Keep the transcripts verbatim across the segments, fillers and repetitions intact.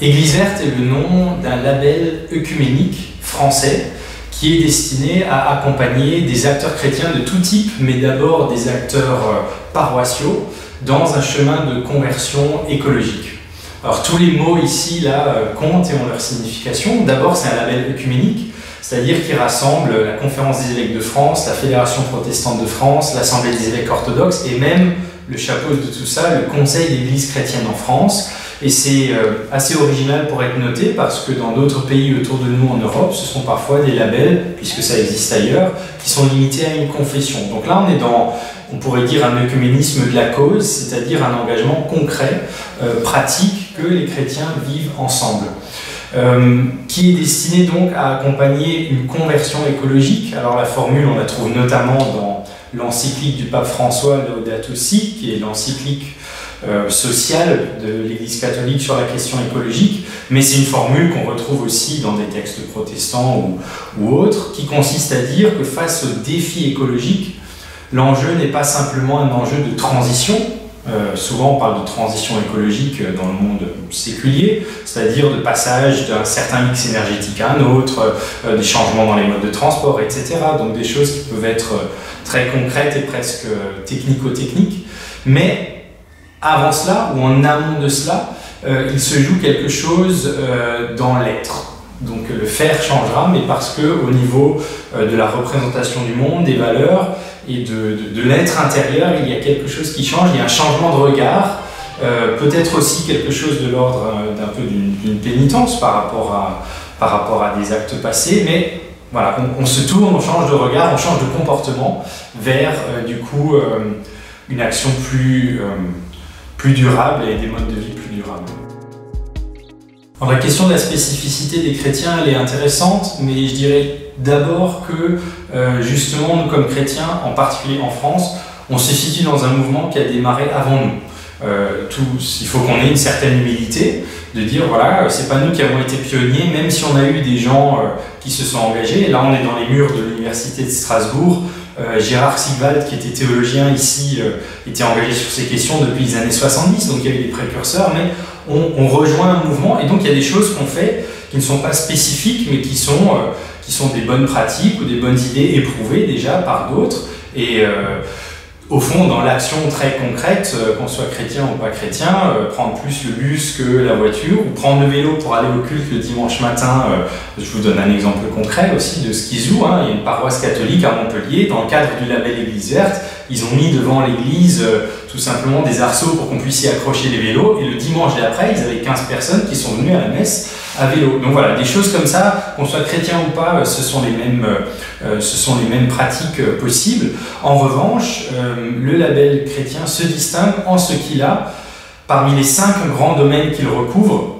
Église verte est le nom d'un label œcuménique français qui est destiné à accompagner des acteurs chrétiens de tout type, mais d'abord des acteurs paroissiaux, dans un chemin de conversion écologique. Alors tous les mots ici là comptent et ont leur signification. D'abord, c'est un label œcuménique, c'est-à-dire qui rassemble la Conférence des évêques de France, la Fédération protestante de France, l'Assemblée des évêques orthodoxes et même le chapeau de tout ça, le Conseil d'église chrétienne en France. Et c'est euh, assez original pour être noté parce que dans d'autres pays autour de nous en Europe, ce sont parfois des labels, puisque ça existe ailleurs, qui sont limités à une confession. Donc là, on est dans, on pourrait dire, un œcuménisme de la cause, c'est-à-dire un engagement concret, euh, pratique, que les chrétiens vivent ensemble. Euh, qui est destiné donc à accompagner une conversion écologique. Alors la formule, on la trouve notamment dans l'encyclique du pape François, Laudato Si, qui est l'encyclique euh, sociale de l'Église catholique sur la question écologique, mais c'est une formule qu'on retrouve aussi dans des textes protestants ou, ou autres, qui consiste à dire que face aux défis écologiques, l'enjeu n'est pas simplement un enjeu de transition. Euh, souvent on parle de transition écologique dans le monde séculier, c'est-à-dire de passage d'un certain mix énergétique à un autre, euh, des changements dans les modes de transport, et cetera. Donc des choses qui peuvent être très concrètes et presque technico-techniques. Mais avant cela, ou en amont de cela, euh, il se joue quelque chose euh, dans l'être. Donc le faire changera, mais parce qu'au niveau euh, de la représentation du monde, des valeurs, et de, de, de l'être intérieur, il y a quelque chose qui change, il y a un changement de regard, euh, peut-être aussi quelque chose de l'ordre euh, d'un peu d'une pénitence par rapport, à, par rapport à des actes passés, mais voilà, on, on se tourne, on change de regard, on change de comportement vers euh, du coup euh, une action plus, euh, plus durable et des modes de vie plus durables. Alors, la question de la spécificité des chrétiens, elle est intéressante, mais je dirais d'abord que euh, justement, nous comme chrétiens, en particulier en France, on se situe dans un mouvement qui a démarré avant nous. Euh, tous, il faut qu'on ait une certaine humilité, de dire voilà, c'est pas nous qui avons été pionniers, même si on a eu des gens euh, qui se sont engagés. Et là, on est dans les murs de l'université de Strasbourg. Euh, Gérard Sigwald, qui était théologien ici, euh, était engagé sur ces questions depuis les années soixante-dix, donc il y avait des précurseurs, mais on, on rejoint un mouvement, et donc il y a des choses qu'on fait qui ne sont pas spécifiques, mais qui sont, euh, qui sont des bonnes pratiques ou des bonnes idées éprouvées déjà par d'autres, et euh, au fond, dans l'action très concrète, euh, qu'on soit chrétien ou pas chrétien, euh, prendre plus le bus que la voiture, ou prendre le vélo pour aller au culte le dimanche matin, euh, je vous donne un exemple concret aussi de ce qui se joue, hein. Il y a une paroisse catholique à Montpellier, dans le cadre du label Église verte, ils ont mis devant l'église euh, tout simplement des arceaux pour qu'on puisse y accrocher les vélos, et le dimanche d'après, ils avaient quinze personnes qui sont venues à la messe à vélo. Donc voilà, des choses comme ça, qu'on soit chrétien ou pas, ce sont les mêmes, euh, ce sont les mêmes pratiques euh, possibles. En revanche, euh, le label chrétien se distingue en ce qu'il a, parmi les cinq grands domaines qu'il recouvre,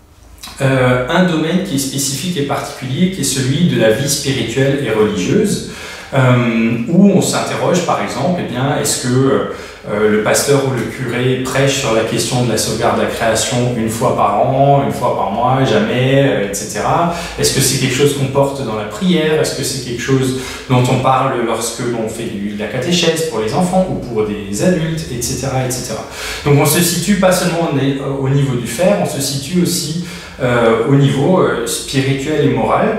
euh, un domaine qui est spécifique et particulier, qui est celui de la vie spirituelle et religieuse, euh, où on s'interroge par exemple, eh bien, est-ce que euh, le pasteur ou le curé prêche sur la question de la sauvegarde de la création une fois par an, une fois par mois, jamais, euh, et cetera. Est-ce que c'est quelque chose qu'on porte dans la prière? Est-ce que c'est quelque chose dont on parle lorsque l'on fait du, de la catéchèse pour les enfants ou pour des adultes, et cetera, et cetera. Donc on se situe pas seulement au niveau du faire, on se situe aussi euh, au niveau euh, spirituel et moral.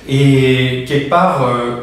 Et quelque part, euh,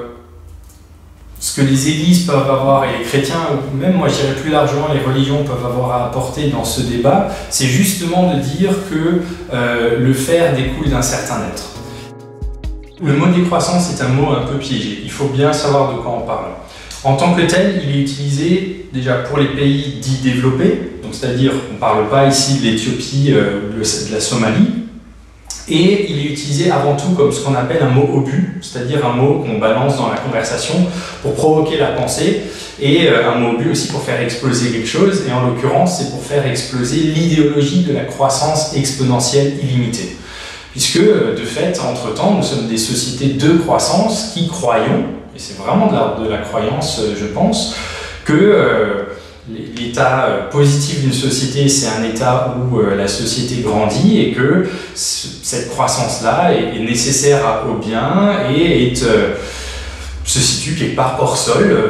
ce que les églises peuvent avoir, et les chrétiens, ou même moi je dirais plus largement les religions peuvent avoir à apporter dans ce débat, c'est justement de dire que euh, le faire découle d'un certain être. Le mot décroissance est un mot un peu piégé, il faut bien savoir de quoi on parle. En tant que tel, il est utilisé déjà pour les pays dits développés, donc c'est-à-dire, on ne parle pas ici de l'Éthiopie euh, ou de la Somalie, et il est utilisé avant tout comme ce qu'on appelle un mot obus, c'est-à-dire un mot qu'on balance dans la conversation pour provoquer la pensée, et euh, un mot obus aussi pour faire exploser quelque chose, et en l'occurrence c'est pour faire exploser l'idéologie de la croissance exponentielle illimitée. Puisque, euh, de fait, entre-temps, nous sommes des sociétés de croissance qui croyons, et c'est vraiment de la, de la croyance, euh, je pense, que euh, l'état positif d'une société, c'est un état où euh, la société grandit et que cette croissance-là est, est nécessaire au bien et est, euh, se situe quelque part hors sol euh, vis-à-vis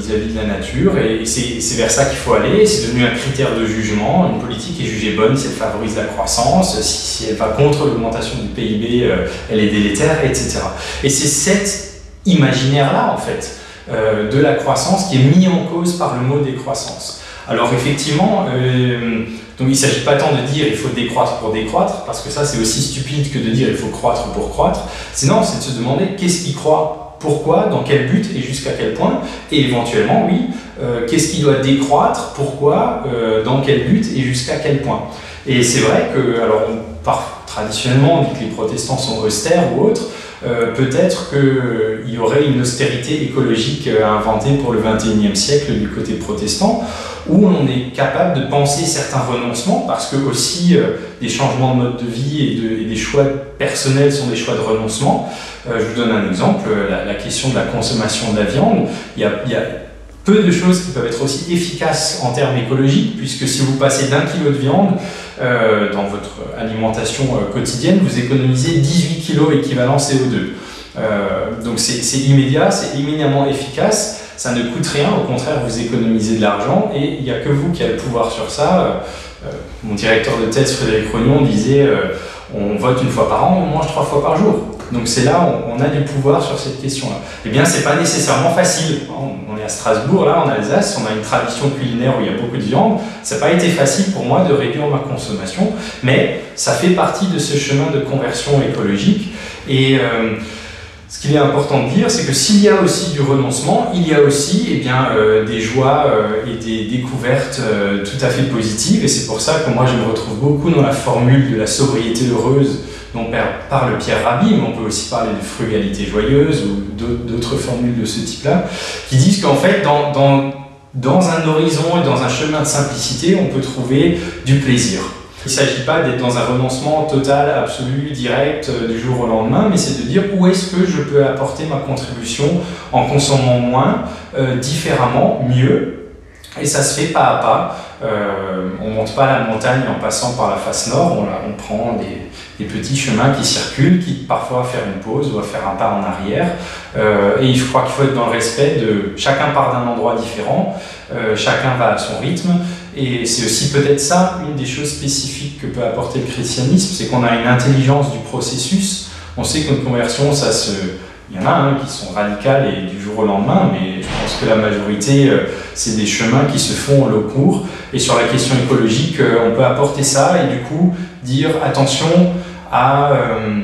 vis-à-vis de la nature, et c'est vers ça qu'il faut aller. C'est devenu un critère de jugement. Une politique est jugée bonne si elle favorise la croissance, si, si elle va contre l'augmentation du P I B, euh, elle est délétère, et cetera. Et c'est cet imaginaire-là, en fait, euh, de la croissance qui est mis en cause par le mot décroissance. Alors effectivement, euh, donc il ne s'agit pas tant de dire il faut décroître pour décroître, parce que ça c'est aussi stupide que de dire il faut croître pour croître. Sinon, c'est de se demander qu'est-ce qui croît, pourquoi, dans quel but et jusqu'à quel point, et éventuellement, oui, euh, qu'est-ce qui doit décroître, pourquoi, euh, dans quel but et jusqu'à quel point. Et c'est vrai que, alors on, par, traditionnellement on dit que les protestants sont austères ou autres, euh, peut-être qu'il y aurait une austérité écologique à inventer pour le vingt et unième siècle du côté protestant, où on est capable de penser certains renoncements, parce que aussi euh, des changements de mode de vie et, de, et des choix personnels sont des choix de renoncement. Euh, je vous donne un exemple, la, la question de la consommation de la viande. Il y a, il y a peu de choses qui peuvent être aussi efficaces en termes écologiques, puisque si vous passez d'un kilo de viande euh, dans votre alimentation euh, quotidienne, vous économisez dix-huit kilos équivalent C O deux. Euh, donc c'est immédiat, c'est éminemment efficace, ça ne coûte rien, au contraire vous économisez de l'argent, et il n'y a que vous qui avez le pouvoir sur ça. Euh, mon directeur de thèse Frédéric Rognon disait euh, on vote une fois par an, on mange trois fois par jour. Donc c'est là où on a du pouvoir sur cette question-là. Eh bien, c'est pas nécessairement facile. On est à Strasbourg, là, en Alsace, on a une tradition culinaire où il y a beaucoup de viande. Ça n'a pas été facile pour moi de réduire ma consommation, mais ça fait partie de ce chemin de conversion écologique. Et euh, ce qu'il est important de dire, c'est que s'il y a aussi du renoncement, il y a aussi eh bien, euh, des joies euh, et des découvertes euh, tout à fait positives. Et c'est pour ça que moi, je me retrouve beaucoup dans la formule de la sobriété heureuse dont parle Pierre Rabhi, mais on peut aussi parler de frugalité joyeuse ou d'autres formules de ce type-là, qui disent qu'en fait, dans, dans, dans un horizon et dans un chemin de simplicité, on peut trouver du plaisir. Il ne s'agit pas d'être dans un renoncement total, absolu, direct, euh, du jour au lendemain, mais c'est de dire où est-ce que je peux apporter ma contribution en consommant moins, euh, différemment, mieux, et ça se fait pas à pas. Euh, on ne monte pas la montagne en passant par la face nord, on, la, on prend des, des petits chemins qui circulent, qui parfois faire une pause ou faire un pas en arrière. Euh, et je crois qu'il faut être dans le respect de chacun part d'un endroit différent, euh, chacun va à son rythme. Et c'est aussi peut-être ça, une des choses spécifiques que peut apporter le christianisme, c'est qu'on a une intelligence du processus. On sait que notre conversion, ça se... Il y en a hein, qui sont radicales et du jour au lendemain, mais je pense que la majorité, euh, c'est des chemins qui se font au long cours. Et sur la question écologique, euh, on peut apporter ça et du coup dire attention à euh,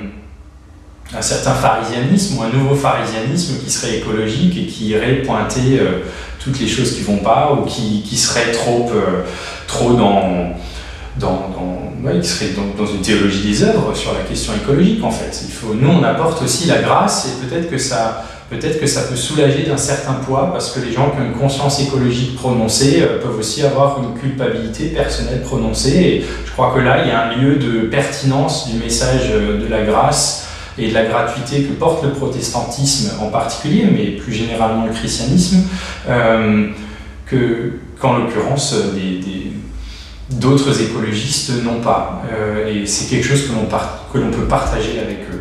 un certain pharisianisme ou un nouveau pharisianisme qui serait écologique et qui irait pointer euh, toutes les choses qui ne vont pas ou qui, qui seraient trop, euh, trop dans... Dans, dans, ouais, qui serait dans, dans une théologie des œuvres sur la question écologique en fait. Il faut, nous on apporte aussi la grâce et peut-être que ça, peut-être que ça peut soulager d'un certain poids parce que les gens qui ont une conscience écologique prononcée euh, peuvent aussi avoir une culpabilité personnelle prononcée et je crois que là il y a un lieu de pertinence du message de la grâce et de la gratuité que porte le protestantisme en particulier, mais plus généralement le christianisme, euh, que, qu'en l'occurrence des, des d'autres écologistes n'ont pas. Euh, et c'est quelque chose que l'on que l'on peut partager avec eux.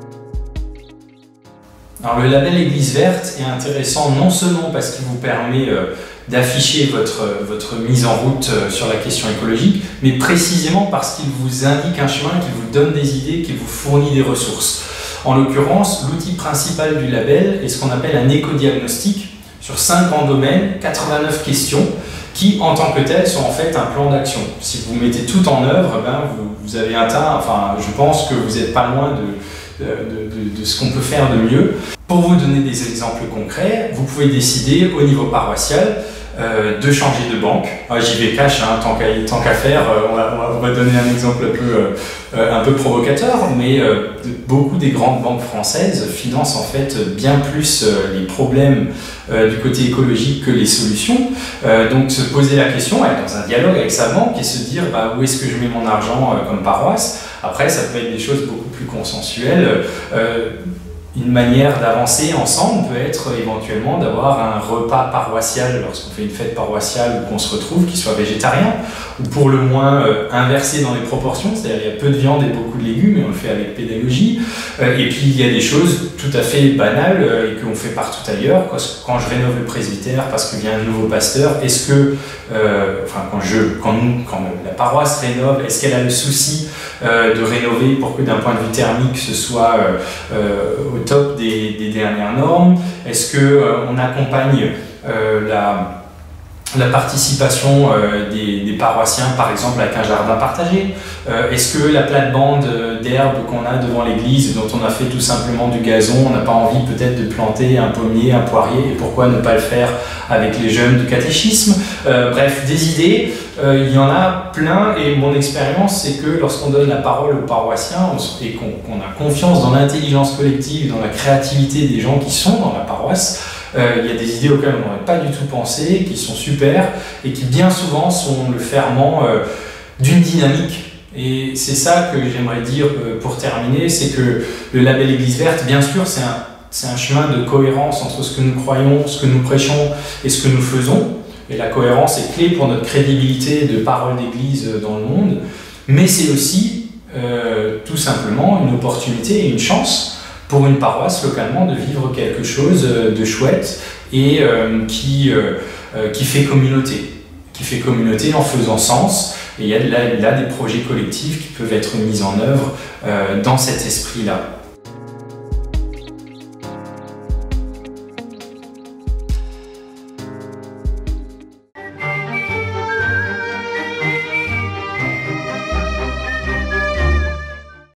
Alors le label Église verte est intéressant non seulement parce qu'il vous permet euh, d'afficher votre, votre mise en route euh, sur la question écologique, mais précisément parce qu'il vous indique un chemin, qu'il vous donne des idées, qu'il vous fournit des ressources. En l'occurrence, l'outil principal du label est ce qu'on appelle un éco-diagnostic sur cinq grands domaines, quatre-vingt-neuf questions, qui, en tant que telles, sont en fait un plan d'action. Si vous mettez tout en œuvre, ben, vous, vous avez atteint, enfin, je pense que vous n'êtes pas loin de, de, de, de ce qu'on peut faire de mieux. Pour vous donner des exemples concrets, vous pouvez décider au niveau paroissial euh, de changer de banque. Ah, j'y vais cash, hein, tant qu'à tant qu'à faire, euh, on, va, on va donner un exemple un peu, euh, un peu provocateur, mais euh, de, beaucoup des grandes banques françaises financent en fait bien plus euh, les problèmes euh, du côté écologique que les solutions. Euh, donc se poser la question, être dans un dialogue avec sa banque et se dire bah, où est-ce que je mets mon argent euh, comme paroisse. Après, ça peut être des choses beaucoup plus consensuelles. Euh, une manière d'avancer ensemble peut être éventuellement d'avoir un repas paroissial lorsqu'on fait une fête paroissiale ou qu'on se retrouve qui soit végétarien, ou pour le moins euh, inversé dans les proportions, c'est-à-dire il y a peu de viande et beaucoup de légumes et on le fait avec pédagogie. Euh, et puis il y a des choses tout à fait banales euh, et qu'on fait partout ailleurs. Quand, quand je rénove le presbytère parce qu'il vient un nouveau pasteur, est-ce que, euh, enfin quand, je, quand, nous, quand la paroisse rénove, est-ce qu'elle a le souci euh, de rénover pour que d'un point de vue thermique ce soit euh, euh, au top des, des dernières normes? Est-ce qu'on euh, accompagne euh, la, la participation euh, des, des paroissiens, par exemple, avec un jardin partagé? euh, Est-ce que la plate-bande d'herbe qu'on a devant l'église, dont on a fait tout simplement du gazon, on n'a pas envie peut-être de planter un pommier, un poirier, et pourquoi ne pas le faire avec les jeunes du catéchisme? euh, Bref, des idées, euh, il y en a plein, et mon expérience, c'est que lorsqu'on donne la parole aux paroissiens et qu'on qu'on a confiance dans l'intelligence collective, dans la créativité des gens qui sont dans la paroisse, Euh, il y a des idées auxquelles on n'aurait pas du tout pensé, qui sont super et qui bien souvent sont le ferment euh, d'une dynamique. Et c'est ça que j'aimerais dire euh, pour terminer, c'est que le label Église verte, bien sûr, c'est un, c'est un chemin de cohérence entre ce que nous croyons, ce que nous prêchons et ce que nous faisons. Et la cohérence est clé pour notre crédibilité de parole d'Église dans le monde. Mais c'est aussi euh, tout simplement une opportunité et une chance pour une paroisse localement de vivre quelque chose de chouette et euh, qui, euh, qui fait communauté, qui fait communauté en faisant sens. Et il y a là, là des projets collectifs qui peuvent être mis en œuvre euh, dans cet esprit-là.